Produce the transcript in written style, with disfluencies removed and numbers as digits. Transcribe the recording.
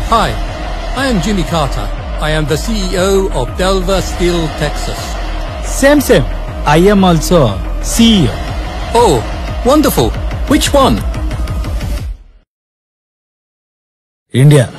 Hi, I am Jimmy Carter. I am the CEO of Delver Steel, Texas. Same. I am also CEO. Oh, wonderful. Which one? India.